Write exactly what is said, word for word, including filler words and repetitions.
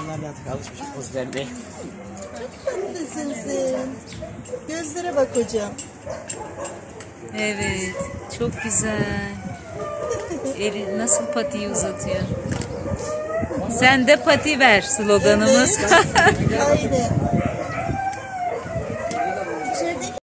Onlar da artık alışmış poz vermeye. Tatlısın sen. Gözlere bak hocam. Evet, çok güzel. Eli nasıl patiyi uzatıyor. Sen de pati ver sloganımız. Evet. Aynen.